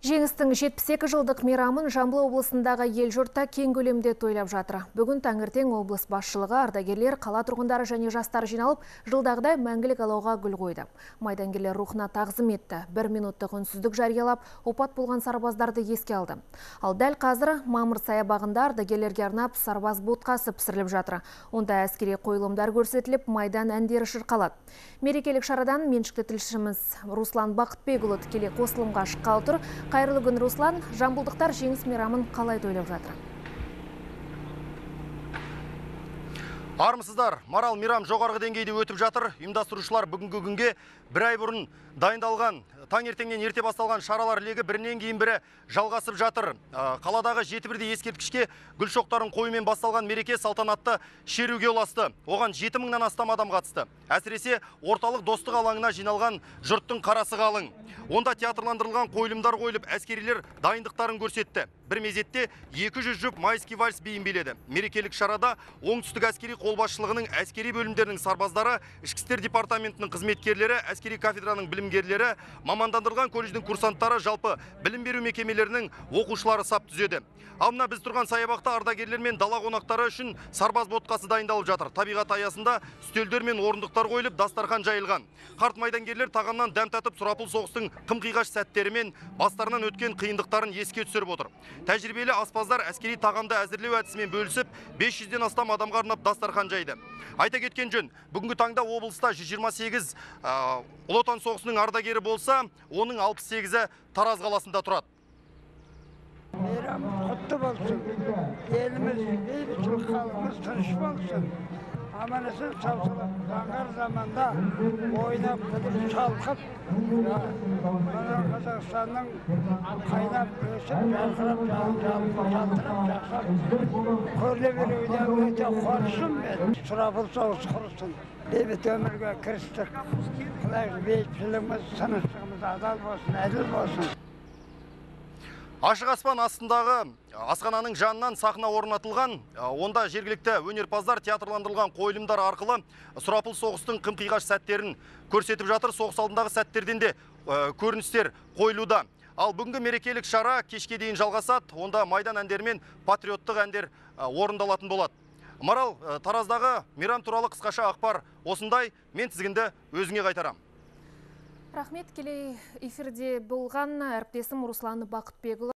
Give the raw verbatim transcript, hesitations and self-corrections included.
Жеңістің жетпіс екі жылдық мейрамын Жамбыл облысындағы ел жұртта кең көлемде тойлап жатыр. Бүгін таңертең облыс басшылығы, ардагерлер, қала тұрғындары және жастар жиналып, жылдағыдай мәңгілік алауға гүл қойды. Майдангерлер рухына тағзым етті. Бір минуттық үнсіздік жариялап, опат болған сарбаздарды еске алды. Ал дәл қазір Мамыр саябағында ардагерлерге арнап сарбаз ботқасы пісіріліп жатыр. Онда әскери қойылымдар көрсетіліп, майдан әндері шырқалады. Мерекелік шарадан меншікті тілшіміз Руслан Бақытбекұлы тікелей қосылымға шыққалы тұр. Қайырлы күн, Руслан. Жамбылдықтар жеңіс мейрамын қалай тойлап жатыр? Армысыздар, марал мейрам жоғарғы деңгейде өтіп жатыр. Ұйымдастырушылар бүгінгі күнге бір ай бұрын дайындалған, таңертеңнен ерте басталған шаралар легі бірінен кейін бірі жалғасып жатыр. Қаладағы жеті бірдей ескерткішке гүл шоқтарын қоюмен басталған мереке салтанатты шеруге ұласты. Оған жеті мыңнан астам адам қатысты. Әсіресе орталық достық алаңына жиналған жұрттың қарасы қалың. Онда театрландырылған қойылымдар қойылып, әскерилер дайындықтарын көрсетті. Бір мезетте екі жүз жұп майский вальс биін биледі. Мерекелік шарада оңтүстік әскери қолбасшылығының әскери бөлімдерінің сарбаздары, ішкі істер департаментінің қызметкерлері, әскери кафедраның білімгерлері, мамандандырылған колледждің курсанттары, жалпы білім беру мекемелерінің оқушылары сап түзеді. Ал мына біз тұрған саябақта ардагерлер мен дала қонақтары үшін сарбаз ботқасы дайындалып жатыр. Табиғат аясында үстелдер мен орындықтар қойылып, дастархан жайылған. Қарт майдангерлер тағамнан дәм татып, сұрапыл соғыстың қым-қиғаш сәттері мен бастарынан өткен қиындықтарын еске түсіріп отыр. Тәжірибелі аспаздар әскери тағамды әзірлеу әдісімен бөлісіп, бес жүзден астам адамға арнап дастархан жайды. Айта кеткен жөн, бүгінгі таңда облыста жүз жиырма сегіз Ұлы Отан соғысының ардагері болса, оның алпыс сегізі Тараз қаласында тұрады. Мейрамымыз құтты болсын. Еліміз, бейбітшілік, халқымыз тыныш болсын. Аман-есен сау-саламат заңғар заманда ойнап, күліп, шалқып, мына Қазақстанның қайнап, өсіп, жарқырап, жалтырап, жақсарып, көрле беруіне өте қуаныштымын мен. Сұрапыл соғыс құрысын. Бейбіт өмірге кірістік. Құдай бейбітшілігіміз, тыныштығымыз адал болсын, әділ болсын. Ашық аспан астындағы асхананың жанынан сахна орнатылған, онда жергілікті өнерпаздар театрландырылған қойылымдар арқылы сұрапыл соғыстың қым-қиғаш сәттерін көрсетіп жатыр. Соғыс алдындағы сәттерден де көріністер қойылуда. Ал бүгінгі мерекелік шара кешке дейін жалғасады. Онда майдан әндері мен патриоттық әндер орындалатын болады. Марал, Тараздағы мейрам туралы қысқаша ақпар осындай. Мен тізгінді өзіңе қайтарам. Рахмет, келей эфирде болған әріптесім Руслан Бақытбекұлы.